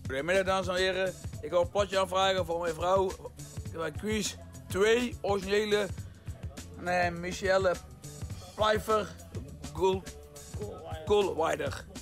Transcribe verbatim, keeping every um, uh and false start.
Goedemiddag dames en heren, ik wil een potje aanvragen voor mijn vrouw. Bij quiz twee originele nee, Michelle Pfeiffer Goldweider.